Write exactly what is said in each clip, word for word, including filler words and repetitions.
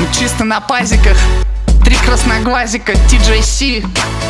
Чисто на пазиках, три красноглазика, ти джей си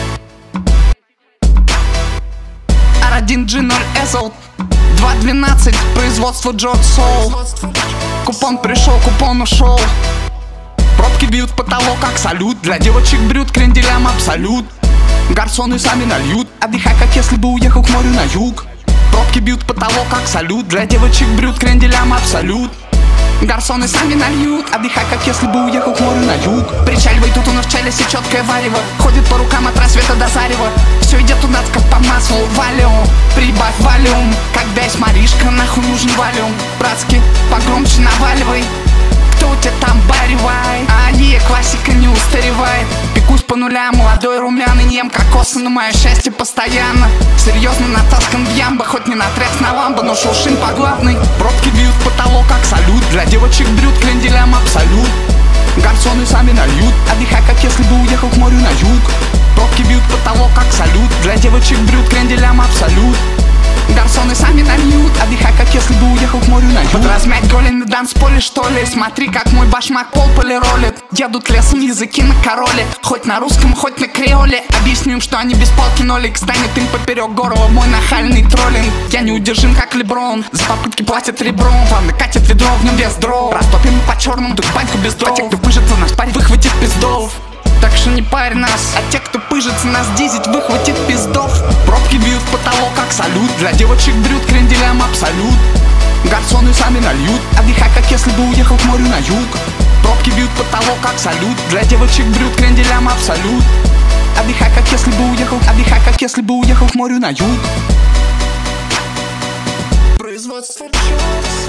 ар один джи ноль эс эл два двенадцать, производство Джордж Соул. Купон пришел, купон ушел. Пробки бьют в потолок, как салют. Для девочек брют кренделям абсолют. Гарсоны сами нальют. Отдыхай, как если бы уехал к морю на юг. Пробки бьют в потолок, как салют. Для девочек брют кренделям абсолют. Гарсоны сами нальют. Отдыхай, как если бы уехал к морю на юг. Причаливай, тут у нас в челюсти четкое варево. Ходит по рукам от рассвета до зарева. Все идет у нас как по маслу. Валиум, прибавь валиум. Когда есть Маришка, нахуй нужен валиум. Братски, погромче наваливай. Кто у тебя там баривай? А не, классика не устаревает. Пекусь по нулям, молодой румяный, не ем кокосы, но мое счастье постоянно. Серьезно натаскан в ямбо, хоть не на треск на ламбо, но шуршим по главной. Пробки бьют в потолок, как салют. Для девочек брют кренделям абсолют. Гарсоны сами нальют. Отдыхай, как если бы уехал к морю на юг. Пробки бьют в потолок, как салют. Для девочек брют кренделям абсолют. Гарсоны сами нальют. Отдыхай, как если бы уехал к морю на юг. Подразмять голень на танцполе, что ли? Смотри, как мой башмак пол полиролит. Едут лесом языки на короле. Хоть на русском, хоть на креоле. Объясню им, что они без палки нолик. Станет им поперек горла мой нахальный троллинг. Я неудержим, как Леброн. За попытки платят ребром. Ладно, катит ведро, в нем вес дров. Растопим по черному, тут баньку без дров. А те, кто пыжится, нас парень выхватит пиздов. Так что не парь нас, а те, кто пыжится, нас дизить выхватит пиздов. Пробки бьют в потолок, как салют. Для девочек брют кренделям абсолют. Гарсоны сами нальют. Отдыхай, как если бы уехал к морю на юг. Пробки бьют в потолок, как салют. Для девочек брют кренделям абсолют. Отдыхай, как если бы уехал. Отдыхай, как если бы уехал к морю на юг. Производство Джордж